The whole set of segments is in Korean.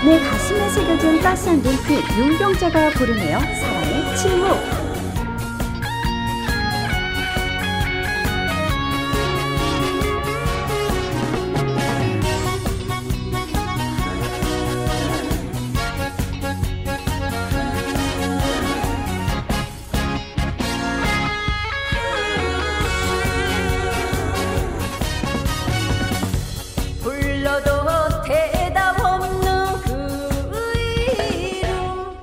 내 가슴에 새겨진 따스한 눈빛, 윤경자가 부르네요. 사랑의 침묵. 불러도 대답 없는 그 이름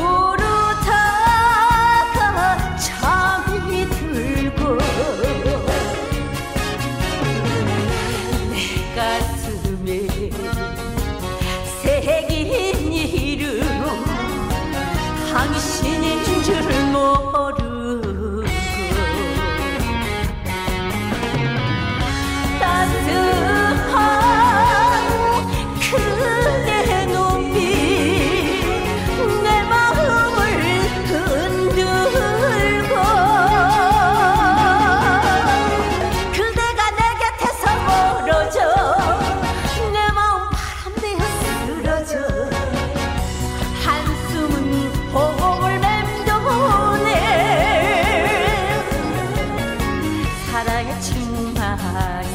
부르다가 잠이 들고 내 가슴에 새긴 이름 당신인 줄 모르고 그대 눈빛 내 마음을 흔들고 그대가 내 곁에서 멀어져 내 마음 바람대어 쓰러져 한숨은 호흡을 맴도네 사랑의 침묵만이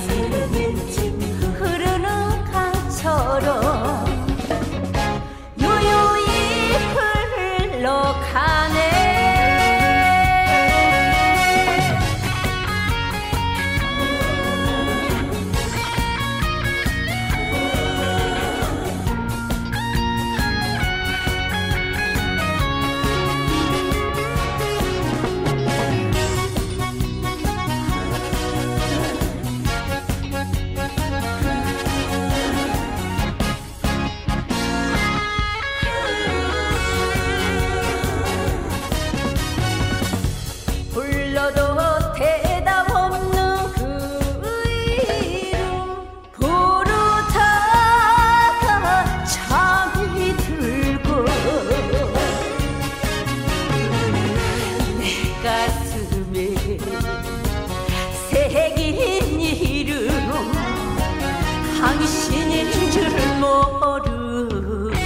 흐르는 강처럼 유유히 흘러가네. 불러도 대답 없는 그 이름 부르다가 잠이 들고 내 가슴에 새긴 이름 당신인 줄 모르고